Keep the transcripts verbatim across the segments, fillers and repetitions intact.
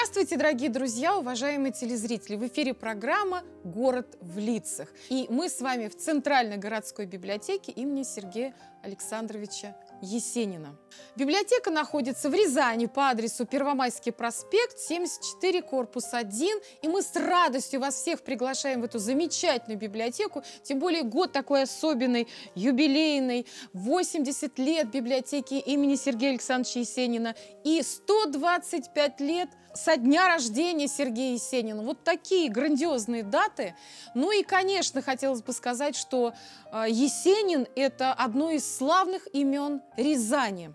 Здравствуйте, дорогие друзья, уважаемые телезрители! В эфире программа «Город в лицах». И мы с вами в Центральной городской библиотеке имени Сергея Александровича Есенина. Библиотека находится в Рязани по адресу Первомайский проспект, семьдесят четыре, корпус один. И мы с радостью вас всех приглашаем в эту замечательную библиотеку. Тем более год такой особенный, юбилейный. восемьдесят лет библиотеки имени Сергея Александровича Есенина и сто двадцать пять лет со дня рождения Сергея Есенина. Вот такие грандиозные даты. Ну и, конечно, хотелось бы сказать, что Есенин – это одно из славных имен Рязани.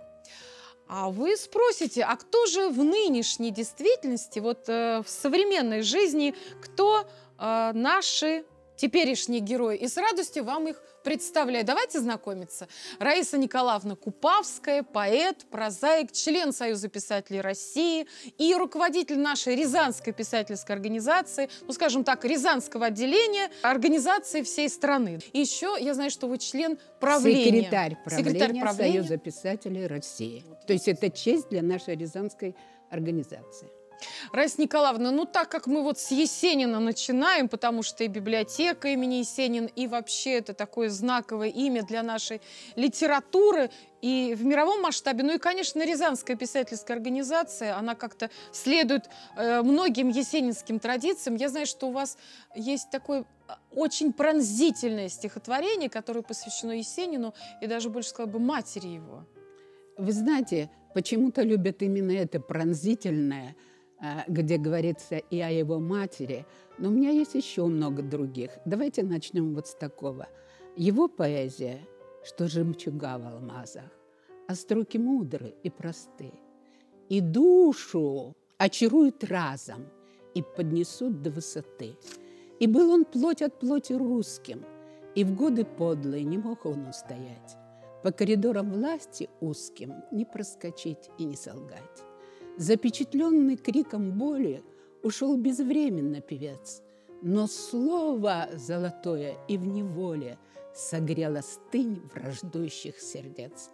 А вы спросите, а кто же в нынешней действительности, вот э, в современной жизни, кто э, наши теперешние герои? И с радостью вам их представляю. Давайте знакомиться. Раиса Николаевна Купавская, поэт, прозаик, член Союза писателей России и руководитель нашей Рязанской писательской организации, ну, скажем так, Рязанского отделения организации всей страны. И еще я знаю, что вы член правления. Секретарь правления, Секретарь правления Союза писателей России. То есть это честь для нашей Рязанской организации. Раиса Николаевна, ну так как мы вот с Есенина начинаем, потому что и библиотека имени Есенин, и вообще это такое знаковое имя для нашей литературы и в мировом масштабе, ну и, конечно, Рязанская писательская организация, она как-то следует э, многим есенинским традициям. Я знаю, что у вас есть такое очень пронзительное стихотворение, которое посвящено Есенину и даже, больше сказала бы, матери его. Вы знаете, почему-то любят именно это пронзительное, где говорится и о его матери. Но у меня есть еще много других. Давайте начнем вот с такого. Его поэзия, что жемчуга в алмазах, а строки мудры и просты, и душу очаруют разом и поднесут до высоты. И был он плоть от плоти русским, и в годы подлые не мог он устоять. По коридорам власти узким не проскочить и не солгать. Запечатленный криком боли ушел безвременно певец, но слово золотое и в неволе согрело стынь враждующих сердец.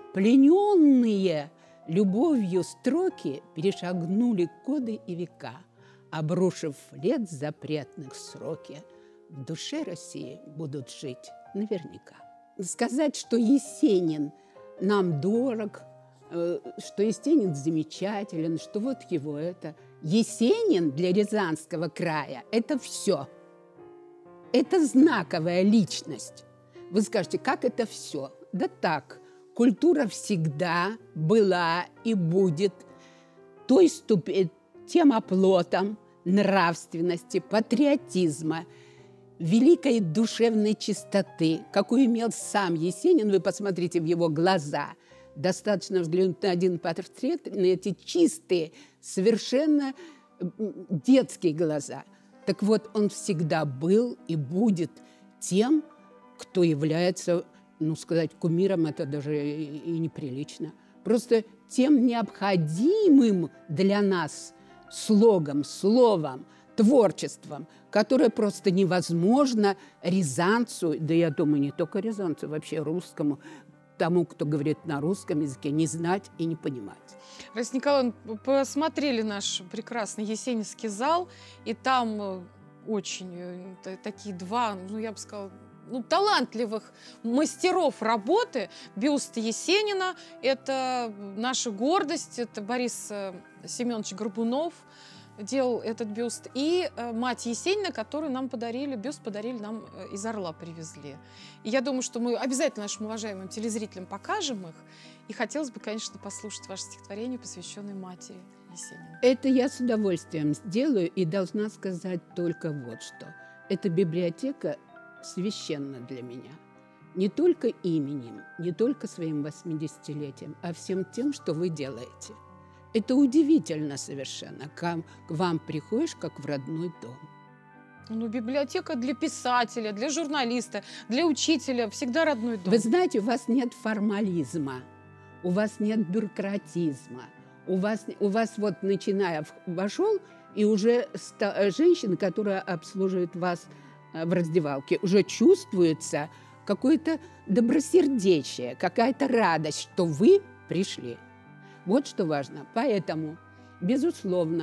Плененные любовью строки перешагнули годы и века, обрушив лет запретных сроки, в душе России будут жить наверняка. Сказать, что Есенин нам дорог, что Есенин замечателен, что вот его это. Есенин для Рязанского края – это все. Это знаковая личность. Вы скажете, как это все? Да так, культура всегда была и будет той ступень, тем оплотом нравственности, патриотизма, великой душевной чистоты, какую имел сам Есенин. Вы посмотрите в его глаза. Достаточно взглянуть на один портрет, на эти чистые, совершенно детские глаза. Так вот, он всегда был и будет тем, кто является, ну, сказать, кумиром, это даже и неприлично. Просто тем необходимым для нас слогом, словом, творчеством, которое просто невозможно рязанцу, да я думаю, не только рязанцу, вообще русскому, тому, кто говорит на русском языке, не знать и не понимать. Раиса Николаевна, посмотрели наш прекрасный Есенинский зал, и там очень такие два, ну, я бы сказала, ну, талантливых мастеров работы. Бюст Есенина – это наша гордость, это Борис Семенович Горбунов делал этот бюст, и э, мать Есенина, которую нам подарили, бюст подарили нам э, из Орла, привезли. И я думаю, что мы обязательно нашим уважаемым телезрителям покажем их, и хотелось бы, конечно, послушать ваше стихотворение, посвященное матери Есенина. Это я с удовольствием сделаю, и должна сказать только вот что. Эта библиотека священна для меня. Не только именем, не только своим восьмидесятилетием, а всем тем, что вы делаете. Это удивительно совершенно. К вам приходишь, как в родной дом. Ну, библиотека для писателя, для журналиста, для учителя всегда родной дом. Вы знаете, у вас нет формализма, у вас нет бюрократизма. У вас, у вас вот, начиная, вошел, и уже женщина, которая обслуживает вас в раздевалке, уже чувствуется какое-то добросердечие, какая-то радость, что вы пришли. Вот что важно. Поэтому, безусловно,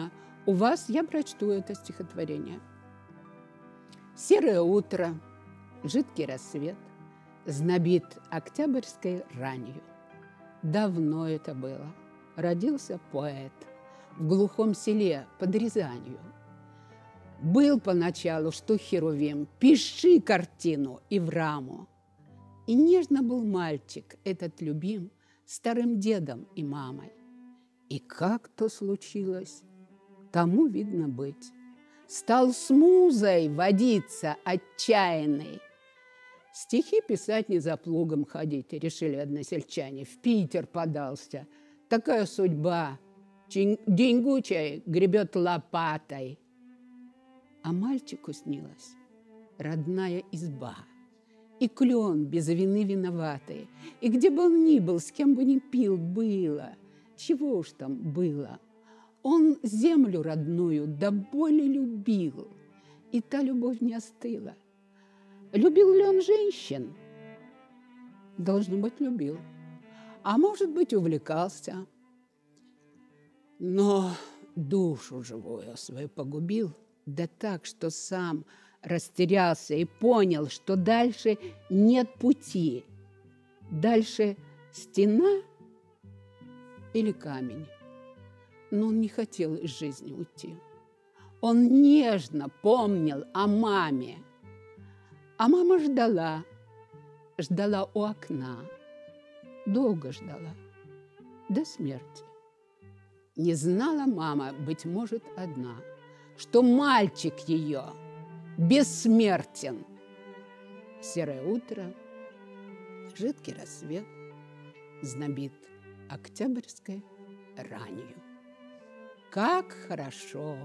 у вас я прочту это стихотворение. Серое утро, жидкий рассвет знобит октябрьской ранью. Давно это было. Родился поэт в глухом селе под Рязанью. Был поначалу, что херувим, пиши картину и в раму. И нежно был мальчик этот любим старым дедом и мамой. И как то случилось, тому видно быть. Стал с музой водиться отчаянный. Стихи писать не за плугом ходить, решили односельчане. В Питер подался. Такая судьба. Деньгучая гребет лопатой. А мальчику снилась родная изба. И клен без вины виноватый. И где бы он ни был, с кем бы ни пил, было. Чего уж там было. Он землю родную до боли любил. И та любовь не остыла. Любил ли он женщин? Должно быть, любил. А может быть, увлекался. Но душу живую свою погубил. Да так, что сам растерялся и понял, что дальше нет пути. Дальше стена или камень. Но он не хотел из жизни уйти. Он нежно помнил о маме. А мама ждала, ждала у окна, долго ждала, до смерти. Не знала мама, быть может, одна, что мальчик ее бессмертен. Серое утро, жидкий рассвет знобит октябрьской ранью. Как хорошо,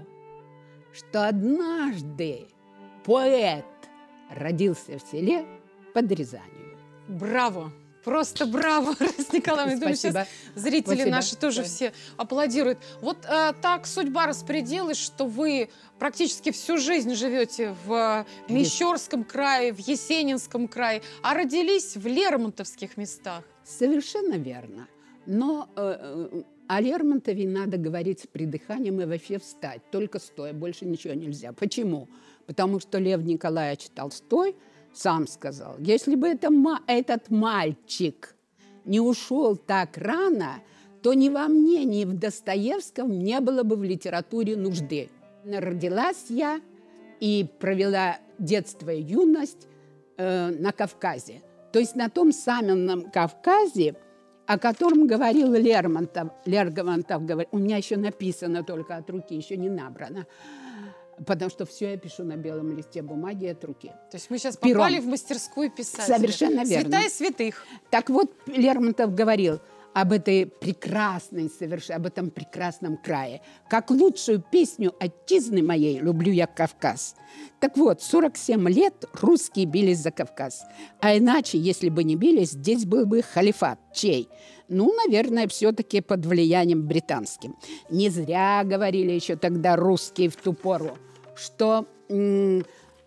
что однажды поэт родился в селе под Рязанью. Браво! Просто браво, Раиса Николаевна. Думаю, сейчас зрители Спасибо. наши тоже да. все аплодируют. Вот а, так судьба распорядилась, что вы практически всю жизнь живете в Мещерском крае, в Есенинском крае, а родились в Лермонтовских местах. Совершенно верно. Но э, о Лермонтове надо говорить с придыханием и вообще встать, только стоя, больше ничего нельзя. Почему? Потому что Лев Николаевич Толстой сам сказал, если бы это, этот мальчик не ушел так рано, то ни во мне, ни в Достоевском не было бы в литературе нужды. Родилась я и провела детство и юность э, на Кавказе. То есть на том самом Кавказе, о котором говорил Лермонтов. Лермонтов говорит, у меня еще написано только от руки, еще не набрано. Потому что все я пишу на белом листе бумаги от руки. То есть мы сейчас Пером. Попали в мастерскую писателя. Совершенно верно. Святая святых. Так вот, Лермонтов говорил об этой прекрасной, соверш... об этом прекрасном крае. Как лучшую песню отчизны моей люблю я Кавказ. Так вот, сорок семь лет русские бились за Кавказ. А иначе, если бы не бились, здесь был бы халифат. Чей? Ну, наверное, все-таки под влиянием британским. Не зря говорили еще тогда русские в ту пору, что м-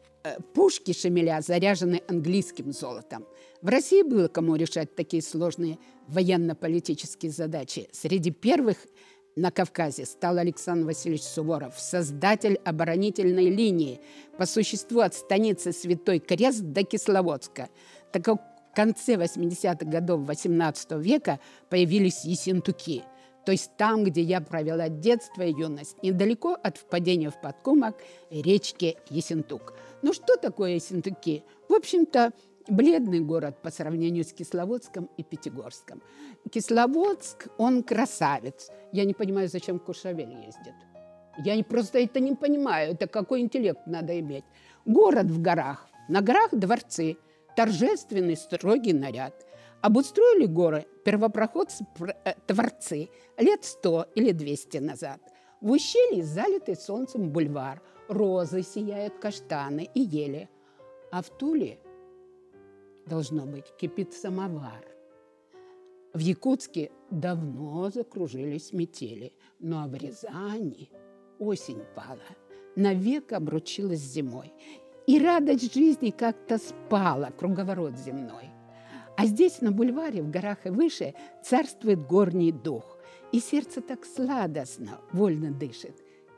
пушки Шамиля заряжены английским золотом. В России было кому решать такие сложные военно-политические задачи. Среди первых на Кавказе стал Александр Васильевич Суворов, создатель оборонительной линии, по существу от станицы Святой Крест до Кисловодска. Так как в конце восьмидесятых годов восемнадцатого века появились Ессентуки. То есть там, где я провела детство и юность, недалеко от впадения в Подкумок речки Ессентук. Ну что такое Ессентуки? В общем-то, бледный город по сравнению с Кисловодском и Пятигорском. Кисловодск, он красавец. Я не понимаю, зачем Куршавель ездит. Я не, просто это не понимаю. Это какой интеллект надо иметь. Город в горах. На горах дворцы. Торжественный, строгий наряд. Обустроили горы первопроходцы-творцы лет сто или двести назад. В ущелье залитый солнцем бульвар. Розы сияют, каштаны и ели. А в Туле, должно быть, кипит самовар. В Якутске давно закружились метели. Ну а в Рязани осень пала, навек обручилась с зимой. И радость жизни как-то спала, круговорот земной. А здесь, на бульваре, в горах и выше, царствует горний дух. И сердце так сладостно, вольно дышит.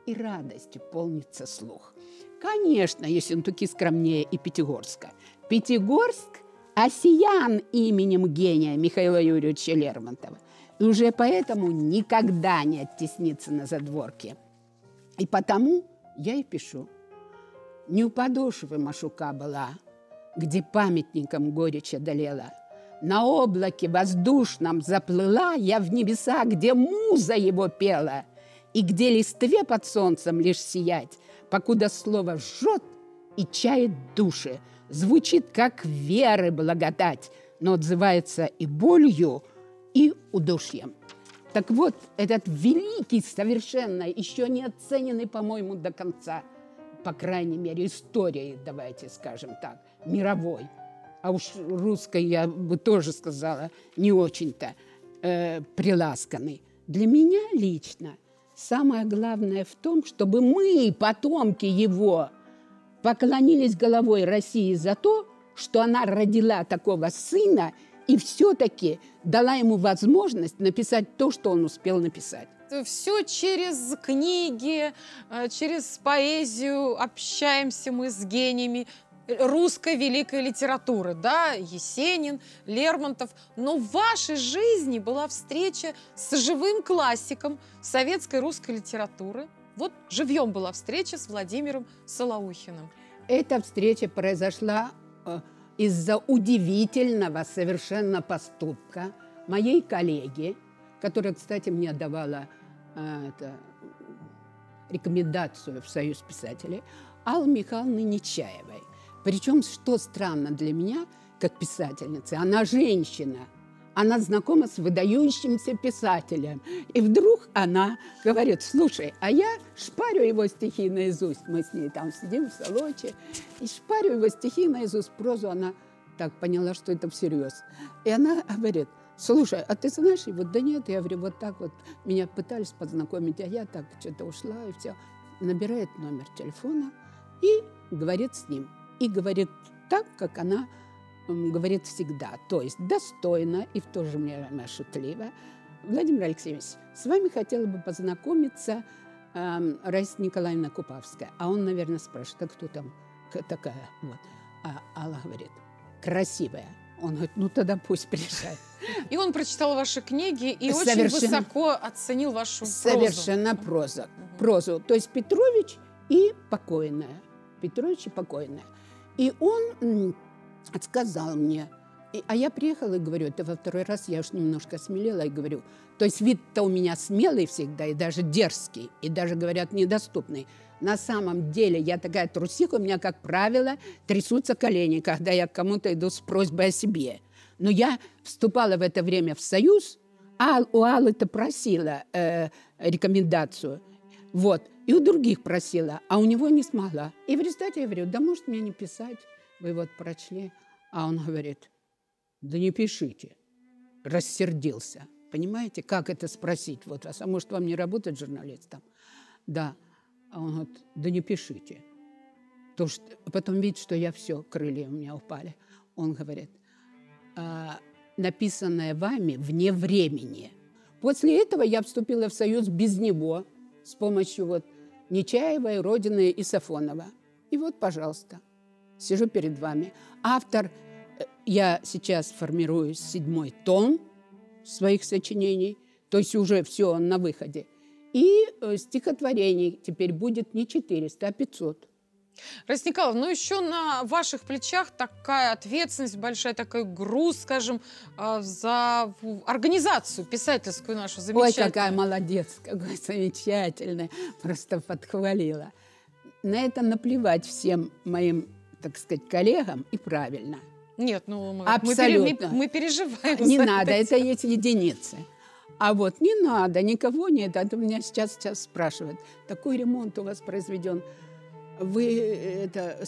и радостью полнится слух. Конечно, Ессентуки скромнее и Пятигорска. Пятигорск осиян именем гения Михаила Юрьевича Лермонтова. И уже поэтому никогда не оттеснится на задворке. И потому я и пишу. Не у подошвы Машука была, где памятником горечь одолела. На облаке воздушном заплыла я в небеса, где муза его пела, и где листве под солнцем лишь сиять, покуда слово жжет и чает души, звучит, как веры благодать, но отзывается и болью, и удушьем. Так вот, этот великий, совершенно еще не оцененный, по-моему, до конца, по крайней мере, историей, давайте скажем так, мировой, а уж русской я бы тоже сказала, не очень-то э, приласканный. Для меня лично самое главное в том, чтобы мы, потомки его, поклонились головой России за то, что она родила такого сына и все-таки дала ему возможность написать то, что он успел написать. Все через книги, через поэзию общаемся мы с гениями русской великой литературы, да, Есенин, Лермонтов. Но в вашей жизни была встреча с живым классиком советской русской литературы. Вот живьем была встреча с Владимиром Солоухиным. Эта встреча произошла э, из-за удивительного совершенно поступка моей коллеги, которая, кстати, мне давала э, это, рекомендацию в Союз писателей, Аллы Михайловны Нечаевой. Причем, что странно для меня, как писательницы, она женщина, она знакома с выдающимся писателем. И вдруг она говорит: слушай, а я шпарю его стихи наизусть. Мы с ней там сидим в Солочи, и шпарю его стихи наизусть. Прозу она так поняла, что это всерьез. И она говорит: слушай, а ты знаешь его? Да нет, я говорю, вот так вот меня пытались познакомить, а я так что-то ушла, и все. Набирает номер телефона и говорит с ним. И говорит так, как она говорит всегда, то есть достойно и в то же время шутливо. Владимир Алексеевич, с вами хотела бы познакомиться э, Раиса Николаевна Купавская. А он, наверное, спрашивает: а кто там такая? Вот. А Алла говорит: красивая. Он говорит: ну тогда пусть приезжает. И он прочитал ваши книги и Совершенно, очень высоко оценил вашу прозу. Совершенно проза, прозу. То есть Петрович и покойная. Петрович и покойная. И он сказал мне, и, а я приехала и говорю, это во второй раз я уж немножко смелела и говорю, то есть вид-то у меня смелый всегда, и даже дерзкий, и даже, говорят, недоступный. На самом деле я такая трусиха, у меня, как правило, трясутся колени, когда я к кому-то иду с просьбой о себе. Но я вступала в это время в Союз, а у Аллы-то просила э, рекомендацию, вот, и у других просила, а у него не смогла. И в результате я говорю: да может мне не писать, вы вот прочли. А он говорит: да не пишите. Рассердился. Понимаете, как это спросить? Вот вас, а может вам не работать журналистом? Да. А он говорит: да не пишите. То, что... Потом видит, что я все, крылья у меня упали. Он говорит: а, написанное вами вне времени. После этого я вступила в Союз без него, с помощью вот Нечаевой, Родины и Сафонова. И вот, пожалуйста, сижу перед вами. Автор, я сейчас формирую седьмой том своих сочинений, то есть уже все на выходе. И стихотворений теперь будет не четыреста, а пятьсот. Раиса Николаевна, ну еще на ваших плечах такая ответственность большая, такой груз, скажем, за организацию писательскую нашу замечательную. Ой, какая молодец, какая замечательная, просто подхвалила. На это наплевать всем моим, так сказать, коллегам, и правильно. Нет, ну мы, абсолютно. мы, мы переживаем. Не надо, это есть единицы. А вот не надо, никого нет. Это меня сейчас, сейчас спрашивают: такой ремонт у вас произведен. Вы это,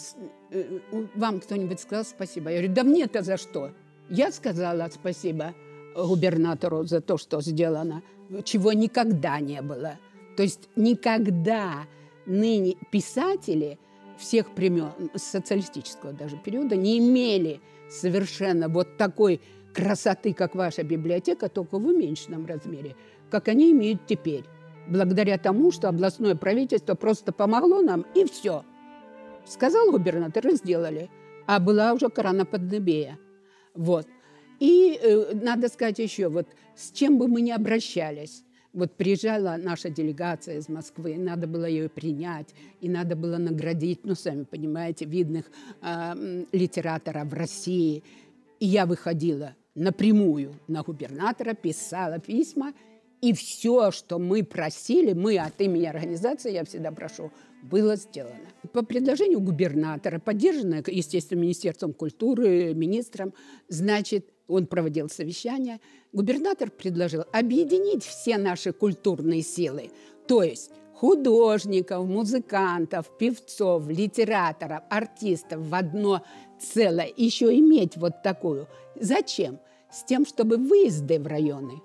вам кто-нибудь сказал спасибо? Я говорю: да мне-то за что? Я сказала спасибо губернатору за то, что сделано, чего никогда не было. То есть никогда ныне писатели всех времен, социалистического даже периода, не имели совершенно вот такой красоты, как ваша библиотека, только в уменьшенном размере, как они имеют теперь. благодаря тому, что областное правительство просто помогло нам, и все. Сказал губернатор, и сделали. А была уже корона Поднебея. Вот. И э, надо сказать еще, вот с чем бы мы ни обращались, вот приезжала наша делегация из Москвы, надо было ее принять, и надо было наградить, ну, сами понимаете, видных э, литераторов в России. И я выходила напрямую на губернатора, писала письма, и все, что мы просили, мы от имени организации, я всегда прошу, было сделано. По предложению губернатора, поддержанное, естественно, Министерством культуры, министром, значит, он проводил совещание, губернатор предложил объединить все наши культурные силы, то есть художников, музыкантов, певцов, литераторов, артистов в одно целое, еще иметь вот такую. Зачем? С тем, чтобы выезды в районы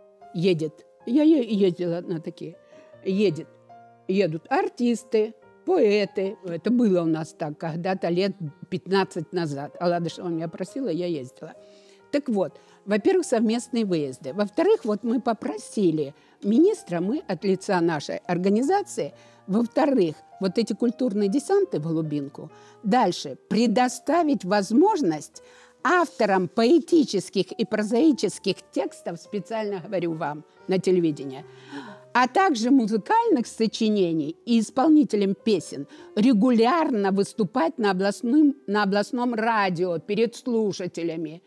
едет. Я ездила на такие. Едет. Едут артисты, поэты. Это было у нас так когда-то лет пятнадцать назад. Аладышева меня просила, я ездила. Так вот, во-первых, совместные выезды. Во-вторых, вот мы попросили министра, мы от лица нашей организации, во-вторых, вот эти культурные десанты в глубинку, дальше предоставить возможность авторам поэтических и прозаических текстов, специально говорю вам на телевидении, а также музыкальных сочинений и исполнителям песен регулярно выступать на областном, на областном радио перед слушателями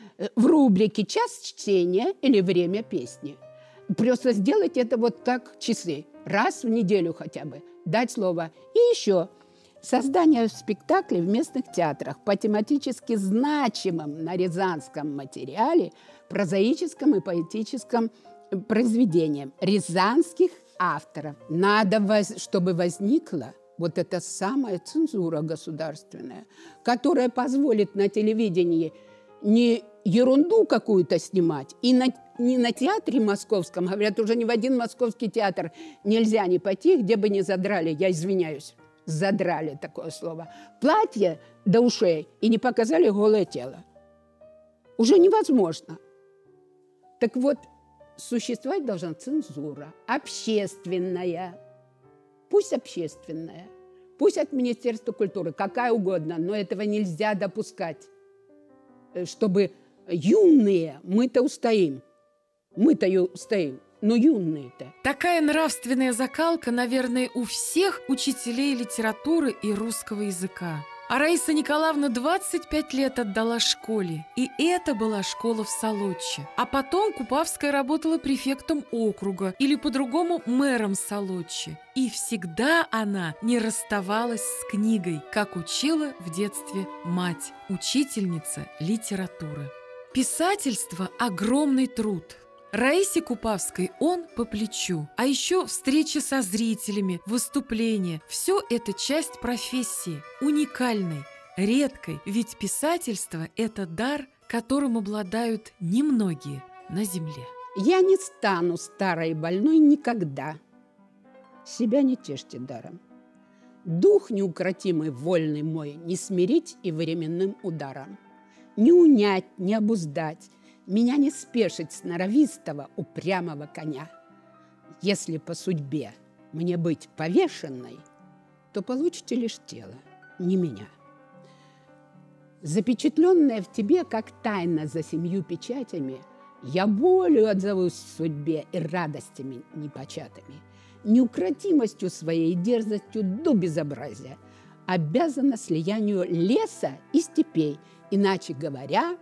в рубрике «Час чтения» или «Время песни». Просто сделать это вот так часы, раз в неделю хотя бы, дать слово. И еще создание спектаклей в местных театрах по тематически значимым на рязанском материале, прозаическом и поэтическом произведениям рязанских авторов. Надо, чтобы возникла вот эта самая цензура государственная, которая позволит на телевидении не ерунду какую-то снимать, и на, не на театре московском, говорят, уже ни в один московский театр нельзя не пойти, где бы не задрали, я извиняюсь, задрали такое слово, платье до ушей и не показали голое тело. Уже невозможно. Так вот, существовать должна цензура, общественная, пусть общественная, пусть от Министерства культуры, какая угодно, но этого нельзя допускать, чтобы юные, мы-то устоим, мы-то устоим, но юные-то. Такая нравственная закалка, наверное, у всех учителей литературы и русского языка. А Раиса Николаевна двадцать пять лет отдала школе, и это была школа в Солодче. А потом Купавская работала префектом округа, или по-другому мэром Солодче. И всегда она не расставалась с книгой, как учила в детстве мать, учительница литературы. Писательство – огромный труд. Раисе Купавской он по плечу. А еще встречи со зрителями, выступления – все это часть профессии, уникальной, редкой. Ведь писательство – это дар, которым обладают немногие на земле. Я не стану старой и больной никогда. Себя не тешьте даром. Дух неукротимый, вольный мой, не смирить и временным ударом. Не унять, не обуздать, меня не спешить сноровистого, упрямого коня. Если по судьбе мне быть повешенной, то получите лишь тело, не меня. Запечатленная в тебе, как тайна за семью печатями, я болью отзовусь судьбе и радостями непочатыми, неукротимостью своей и дерзостью до безобразия, обязана слиянию леса и степей, иначе говоря,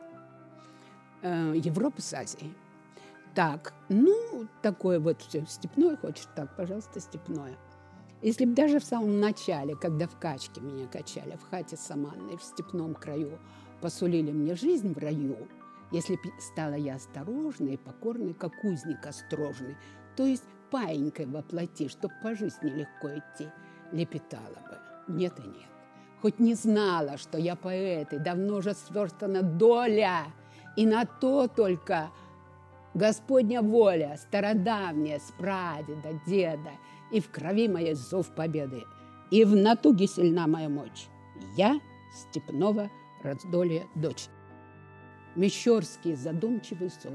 Европы с Азией. Так, ну, такое вот все. Степное хочешь? Так, пожалуйста, степное. Если бы даже в самом начале, когда в качке меня качали, в хате саманной, в степном краю, посулили мне жизнь в раю, если б стала я осторожной и покорной, как узник острожный, то есть паинькой воплоти, чтоб по жизни легко идти, лепетала бы. Нет и нет. Хоть не знала, что я поэт, и давно же сверстана доля, и на то только Господня воля, стародавняя, с прадеда, деда, и в крови моей зов победы, и в натуге сильна моя мощь. Я степного раздолья дочь. Мещерские задумчивые сосны,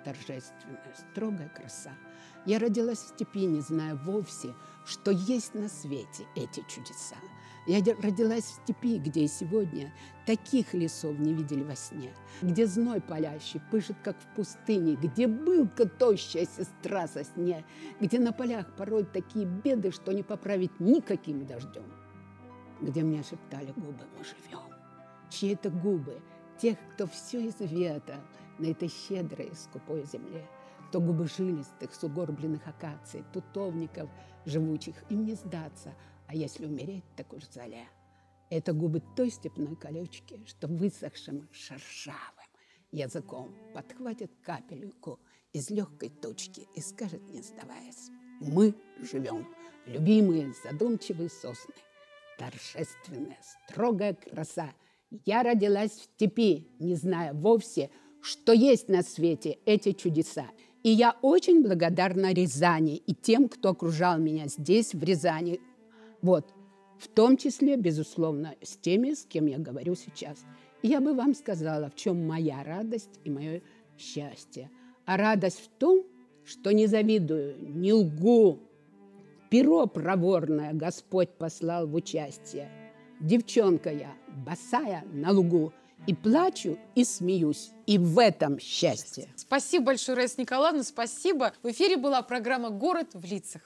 торжественная, строгая краса. Я родилась в степи, не зная вовсе, что есть на свете эти чудеса. Я родилась в степи, где и сегодня таких лесов не видели во сне, где зной палящий пышет, как в пустыне, где былка тощая сестра со сне, где на полях порой такие беды, что не поправить никаким дождем, где мне шептали губы: мы живем. Чьи это губы? Тех, кто все изведал на этой щедрой и скупой земле, то губы жилистых, сугорбленных акаций, тутовников живучих, им не сдаться, а если умереть, так уж золя. Это губы той степной колючки, что высохшим шершавым языком подхватит капельку из легкой точки и скажет, не сдаваясь: мы живем, любимые задумчивые сосны, торжественная, строгая краса. Я родилась в степи, не зная вовсе, что есть на свете эти чудеса. И я очень благодарна Рязани и тем, кто окружал меня здесь, в Рязани. Вот, в том числе, безусловно, с теми, с кем я говорю сейчас. И я бы вам сказала, в чем моя радость и мое счастье. А радость в том, что не завидую, не лгу. Перо проворное Господь послал в участие. Девчонка я, босая на лугу, и плачу, и смеюсь, и в этом счастье. Спасибо большое, Раиса Николаевна, спасибо. В эфире была программа «Город в лицах».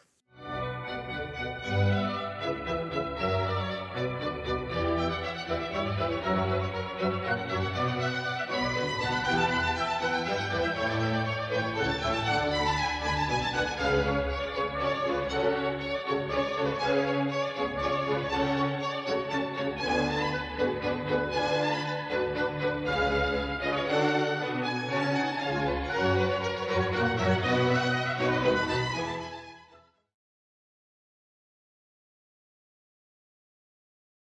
Thank you.